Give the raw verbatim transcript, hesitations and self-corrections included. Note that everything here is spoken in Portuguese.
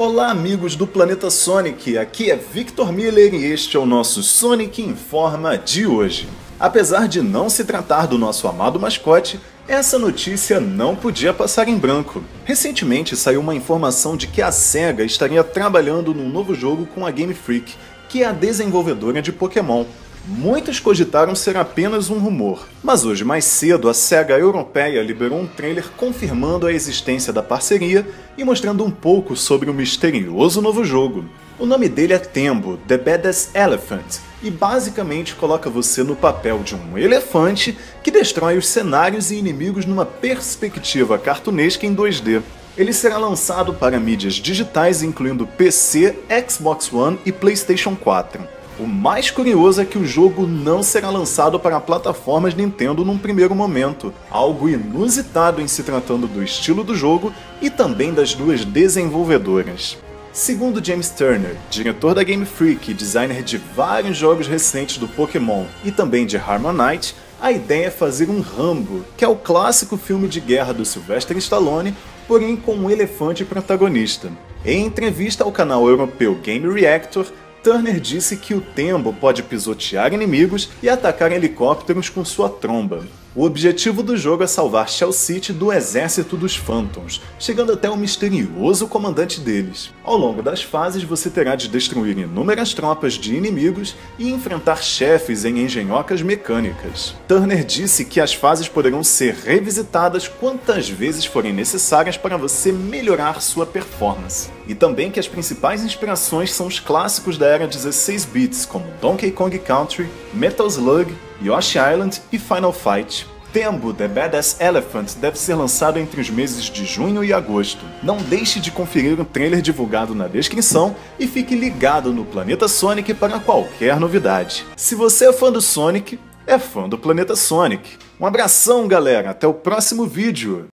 Olá amigos do Planeta Sonic, aqui é Victor Miller e este é o nosso Sonic Informa de hoje. Apesar de não se tratar do nosso amado mascote, essa notícia não podia passar em branco. Recentemente saiu uma informação de que a SEGA estaria trabalhando num novo jogo com a Game Freak, que é a desenvolvedora de Pokémon. Muitos cogitaram ser apenas um rumor, mas hoje mais cedo a SEGA europeia liberou um trailer confirmando a existência da parceria e mostrando um pouco sobre o misterioso novo jogo. O nome dele é Tembo, The Badass Elephant, e basicamente coloca você no papel de um elefante que destrói os cenários e inimigos numa perspectiva cartunesca em dois D. Ele será lançado para mídias digitais incluindo P C, Xbox One e PlayStation quatro. O mais curioso é que o jogo não será lançado para plataformas Nintendo num primeiro momento, algo inusitado em se tratando do estilo do jogo e também das duas desenvolvedoras. Segundo James Turner, diretor da Game Freak e designer de vários jogos recentes do Pokémon e também de Harmonite, a ideia é fazer um Rambo, que é o clássico filme de guerra do Sylvester Stallone, porém com um elefante protagonista. Em entrevista ao canal europeu Game Reactor, Turner disse que o Tembo pode pisotear inimigos e atacar helicópteros com sua tromba. O objetivo do jogo é salvar Shell City do exército dos Phantoms, chegando até o misterioso comandante deles. Ao longo das fases você terá de destruir inúmeras tropas de inimigos e enfrentar chefes em engenhocas mecânicas. Turner disse que as fases poderão ser revisitadas quantas vezes forem necessárias para você melhorar sua performance. E também que as principais inspirações são os clássicos da era dezesseis bits, como Donkey Kong Country, Metal Slug, Yoshi Island e Final Fight. Tembo, The Badass Elephant deve ser lançado entre os meses de junho e agosto. Não deixe de conferir o trailer divulgado na descrição e fique ligado no Planeta Sonic para qualquer novidade. Se você é fã do Sonic, é fã do Planeta Sonic. Um abração, galera! Até o próximo vídeo!